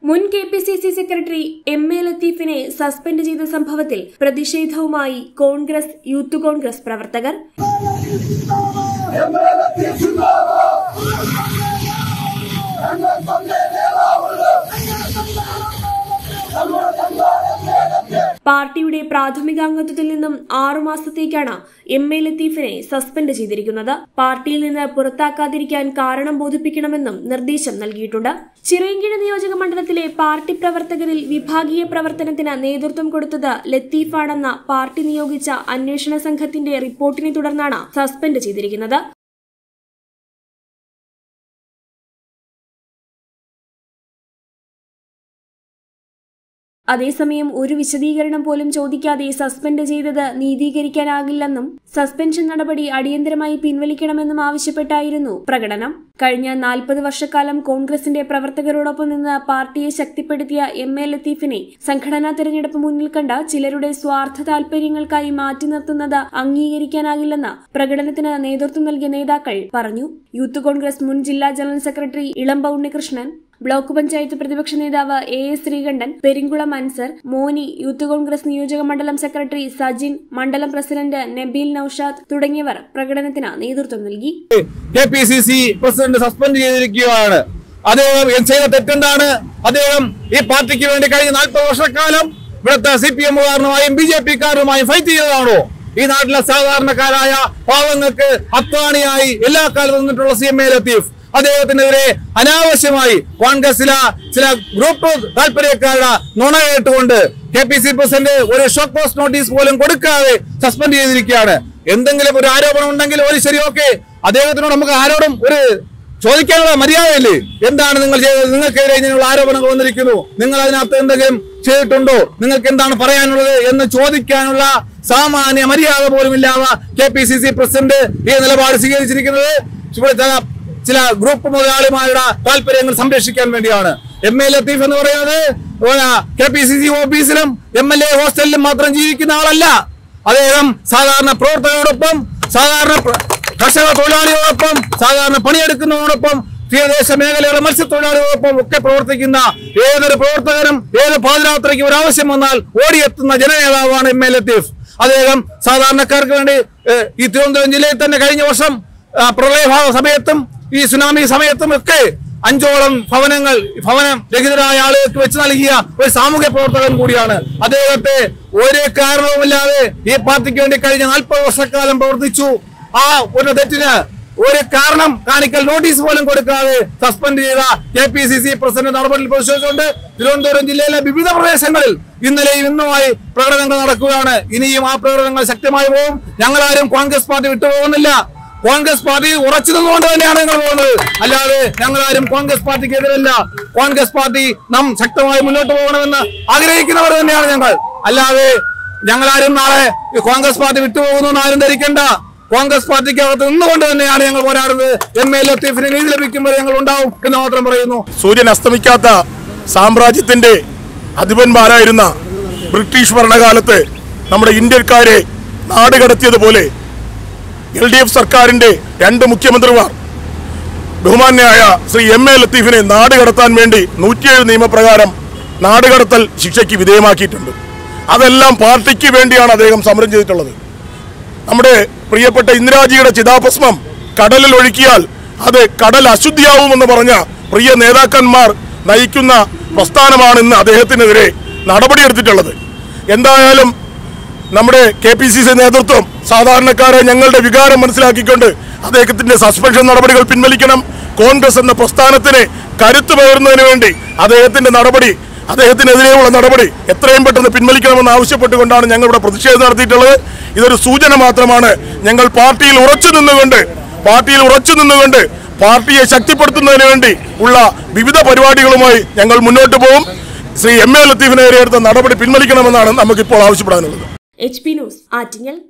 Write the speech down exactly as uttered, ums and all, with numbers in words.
മുൻ K P C C secretary M A ലത്തീഫിനെ suspend ചെയ്ത സംഭവത്തിൽ പ്രതിഷേധവുമായി കോൺഗ്രസ് യൂത്ത് കോൺഗ്രസ് പ്രവർത്തകർ. പാർട്ടിയുടെ പ്രാഥമികാംഗത്വത്തിൽ നിന്നും ആറുമാസത്തേക്കാണ് എം എ ലത്തീഫിനെ സസ്പെൻഡ് ചെയ്തിരിക്കുന്നത്. പാർട്ടിയിൽ നിന്ന് പുറത്താക്കാതിരിക്കാൻ കാരണം ബോധിപ്പിക്കണമെന്നും നിർദ്ദേശം നൽകിയിട്ടുണ്ട്. ചിറയൻകീഴ് നിയോജക മണ്ഡലത്തിലെ പാർട്ടി പ്രവർത്തകരിൽ വിഭാഗീയ പ്രവർത്തനത്തിന് നേതൃത്വം കൊടുത്തത് ലത്തീഫാണെന്ന പാർട്ടി നിയോഗിച്ച അന്വേഷണ സംഘത്തിന്റെ റിപ്പോർട്ടിനെ തുടർന്നാണ് സസ്പെൻഡ് ചെയ്തിരിക്കുന്നത്. അതേസമയം ഒരു വിശദീകരണം പോലും ചോദിക്കാതെ സസ്പെൻഡ് ചെയ്തത് നീതീകരിക്കാനാകില്ലെന്നും സസ്പെൻഷൻ നടപടി അടിയന്തരമായി പിൻവലിക്കണമെന്നും ആവശ്യപ്പെട്ടായിരുന്നു പ്രകടനം. കഴിഞ്ഞ നാൽപ്പത് വർഷക്കാലം കോൺഗ്രസിന്റെ പ്രവർത്തകരോടൊപ്പം നിന്ന് പാർട്ടിയെ ശക്തിപ്പെടുത്തിയ എം എ ലത്തീഫിനെ സംഘടനാ തെരഞ്ഞെടുപ്പ് മുന്നിൽ കണ്ട ചിലരുടെ സ്വാർത്ഥ താൽപര്യങ്ങൾക്കായി മാറ്റി നിർത്തുന്നത് അംഗീകരിക്കാനാകില്ലെന്ന് പ്രകടനത്തിന് നേതൃത്വം നൽകിയ നേതാക്കൾ പറഞ്ഞു. യൂത്ത് കോൺഗ്രസ് മുൻ ജില്ലാ general secretary Elamba Unnikrishnan, block panchayat പ്രതിപക്ഷ നേതാവ് A S Sreekandan, Peringulam Ansar, Moni, youth Congress നിയോജക മണ്ഡലം സെക്രട്ടറി സജിൻ, മണ്ഡലം പ്രസിഡന്റ് നബീൽ നൌഷാദ് തുടങ്ങിയവർ പ്രകടനത്തിന് നേതൃത്വം നൽകി. K P C C president suspend ചെയ്തിരിക്കുകയാണ്. അദ്ദേഹം ചെയ്ത തെറ്റെന്താണ്? അദ്ദേഹം ഈ പാർട്ടിക്ക് വേണ്ടി കഴിഞ്ഞ നാൽപ്പത് വർഷക്കാലം ഇവിടുത്തെ സി പി എമ്മുകാരനുമായും ബി ജെ പിക്കാരുമായും ഫൈറ്റ് ചെയ്തതാണോ? ഈ നാട്ടിലെ സാധാരണക്കാരായ പാവങ്ങൾക്ക് അത്താണിയായി എല്ലാ കാലത്തും നിന്നിട്ടുള്ള സി എം എ ലത്തീഫ് അദ്ദേഹത്തിനെതിരെ അനാവശ്യമായി കോൺഗ്രസിലെ ചില ഗ്രൂപ്പ് താല്പര്യക്കാരുടെ നുണ കേട്ടുകൊണ്ട് കെ പി സി പ്രസിഡന്റ് ഒരു ഷോക്ക് പോസ്റ്റ് നോട്ടീസ് പോലും കൊടുക്കാതെ സസ്പെൻഡ് ചെയ്തിരിക്കുകയാണ്. എന്തെങ്കിലും ഒരു ആരോപണം ഉണ്ടെങ്കിൽ ഒരു ശരി, ഓക്കെ, അദ്ദേഹത്തിനോട് നമുക്ക് ആരോടും ഒരു ചോദിക്കാനുള്ള മര്യാദയില്ലേ? എന്താണ് നിങ്ങൾ ചെയ്തത്? നിങ്ങൾക്കെതിരെ ഇങ്ങനെയുള്ള ആരോപണങ്ങൾ വന്നിരിക്കുന്നു, നിങ്ങൾ അതിനകത്ത് എന്തെങ്കിലും ചെയ്തിട്ടുണ്ടോ, നിങ്ങൾക്ക് എന്താണ് പറയാനുള്ളത് എന്ന് ചോദിക്കാനുള്ള സാമാന്യ മര്യാദ പോലും ഇല്ലാതെ K P C C president ഈ നിലപാട് സ്വീകരിച്ചിരിക്കുന്നത് ചില ഗ്രൂപ്പ് മുതലാളിമാരുടെ താല്പര്യങ്ങൾ സംരക്ഷിക്കാൻ വേണ്ടിയാണ്. എം എ ലത്തീഫ് എന്ന് പറയുന്നത് കെ പി സി സി ഓഫീസിലും എം എൽ എ ഹോസ്റ്റലിലും മാത്രം ജീവിക്കുന്ന ആളല്ല. അദ്ദേഹം സാധാരണ പ്രവർത്തകരോടൊപ്പം, സാധാരണ കർഷക തൊഴിലാളികളോടൊപ്പം, സാധാരണ പണിയെടുക്കുന്നതോടൊപ്പം, തീരദേശ മേഖലയിലെ മത്സ്യത്തൊഴിലാളികളോടൊപ്പം ഒക്കെ പ്രവർത്തിക്കുന്ന ഏതൊരു പ്രവർത്തകരും ഏത് പാതിരാത്രിക്ക് ഒരു ആവശ്യം വന്നാൽ ഓടിയെത്തുന്ന ജനനേതാവാണ് എം എ ലത്തീഫ്. അദ്ദേഹം സാധാരണക്കാർക്ക് വേണ്ടി ഈ തിരുവനന്തപുരം ജില്ലയിൽ തന്നെ കഴിഞ്ഞ വർഷം പ്രളയഭാവ സമയത്തും ഈ സുനാമി സമയത്തും ഒക്കെ അഞ്ചോളം ഭവനങ്ങൾ ഭവനം രഹിതരായ ആളുകൾക്ക് വെച്ച് നൽകിയ ഒരു സാമൂഹ്യ പ്രവർത്തകൻ കൂടിയാണ്. അദ്ദേഹത്തെ ഒരു കാരണവുമില്ലാതെ ഈ പാർട്ടിക്ക് വേണ്ടി കഴിഞ്ഞ നാൽപ്പത് വർഷക്കാലം പ്രവർത്തിച്ചു. ആ ഒരു തെറ്റിന് ഒരു കാരണം കാണിക്കൽ നോട്ടീസ് പോലും കൊടുക്കാതെ സസ്പെൻഡ് ചെയ്ത K P C C president നടപടിയിൽ പ്രതിഷേധിച്ചുകൊണ്ട് തിരുവനന്തപുരം ജില്ലയിലെ വിവിധ പ്രദേശങ്ങളിൽ ഇന്നലെയും ഇന്നുമായി പ്രകടനങ്ങൾ നടക്കുകയാണ്. ഇനിയും ആ പ്രകടനങ്ങൾ ശക്തമായി പോകും. ഞങ്ങളാരും കോൺഗ്രസ് പാർട്ടി വിട്ടുപോകുന്നില്ല. കോൺഗ്രസ് പാർട്ടി ഉറച്ചു നിന്നുകൊണ്ട് തന്നെയാണ് ഞങ്ങൾ പോകുന്നത്. അല്ലാതെ ഞങ്ങളാരും കോൺഗ്രസ് പാർട്ടിക്ക് എതിരല്ല. കോൺഗ്രസ് പാർട്ടി നാം ശക്തമായി മുന്നോട്ട് പോകണമെന്ന് ആഗ്രഹിക്കുന്നവർ തന്നെയാണ് ഞങ്ങൾ. അല്ലാതെ ഞങ്ങളാരും നാളെ കോൺഗ്രസ് പാർട്ടി വിട്ടുപോകുന്നു ആരും ധരിക്കേണ്ട. കോൺഗ്രസ് പാർട്ടിക്കകത്ത് നിന്നുകൊണ്ട് തന്നെയാണ് ഞങ്ങൾ പോരാടുന്നത്. എം എ ലത്തീഫിന് നീതി ലഭിക്കുമ്പോൾ ഞങ്ങൾ ഉണ്ടാവും എന്ന് മാത്രം പറയുന്നു. സൂര്യൻ അസ്തമിക്കാത്ത സാമ്രാജ്യത്തിന്റെ അധിപന്മാരായിരുന്ന ബ്രിട്ടീഷ് ഭരണകാലത്ത് നമ്മുടെ ഇന്ത്യക്കാരെ നാടുകടത്തിയതുപോലെ എൽ ഡി എഫ് സർക്കാരിന്റെ രണ്ട് മുഖ്യമന്ത്രിമാർ ബഹുമാന്യനായ ശ്രീ എം എ ലത്തീഫിനെ നാടുകടത്താൻ വേണ്ടി നൂറ്റിയേഴ് നിയമപ്രകാരം നാടുകടത്തൽ ശിക്ഷയ്ക്ക് വിധേയമാക്കിയിട്ടുണ്ട്. അതെല്ലാം പാർട്ടിക്ക് വേണ്ടിയാണ് അദ്ദേഹം സമരം ചെയ്തിട്ടുള്ളത്. നമ്മുടെ പ്രിയപ്പെട്ട ഇന്ദിരാജിയുടെ ചിതാഭസ്മം കടലിൽ ഒഴുക്കിയാൽ അത് കടൽ അശുദ്ധിയാവുമെന്ന് പറഞ്ഞ പ്രിയ നേതാക്കന്മാർ നയിക്കുന്ന പ്രസ്ഥാനമാണ് ഇന്ന് അദ്ദേഹത്തിനെതിരെ നടപടിയെടുത്തിട്ടുള്ളത്. എന്തായാലും നമ്മുടെ കെ പി സി സി നേതൃത്വം സാധാരണക്കാരെ ഞങ്ങളുടെ വികാരം മനസ്സിലാക്കിക്കൊണ്ട് അദ്ദേഹത്തിന്റെ സസ്പെൻഷൻ നടപടികൾ പിൻവലിക്കണം. കോൺഗ്രസ് എന്ന പ്രസ്ഥാനത്തിന് കരുത്ത് പകരുന്നതിന് വേണ്ടി അദ്ദേഹത്തിന്റെ നടപടി അദ്ദേഹത്തിനെതിരെയുള്ള നടപടി എത്രയും പെട്ടെന്ന് പിൻവലിക്കണമെന്ന് ആവശ്യപ്പെട്ടുകൊണ്ടാണ് ഞങ്ങൾ ഇവിടെ പ്രതിഷേധം നടത്തിയിട്ടുള്ളത്. ഇതൊരു സൂചന മാത്രമാണ്. ഞങ്ങൾ പാർട്ടിയിൽ ഉറച്ചു നിന്നുകൊണ്ട് പാർട്ടിയിൽ ഉറച്ചു നിന്നുകൊണ്ട് പാർട്ടിയെ ശക്തിപ്പെടുത്തുന്നതിന് വേണ്ടി ഉള്ള വിവിധ പരിപാടികളുമായി ഞങ്ങൾ മുന്നോട്ട് പോകും. ശ്രീ എം എ ലത്തീഫിനെതിരെ എടുത്ത നടപടി പിൻവലിക്കണമെന്നാണ് നമുക്കിപ്പോൾ ആവശ്യപ്പെടാനുള്ളത്. H P news Attingal.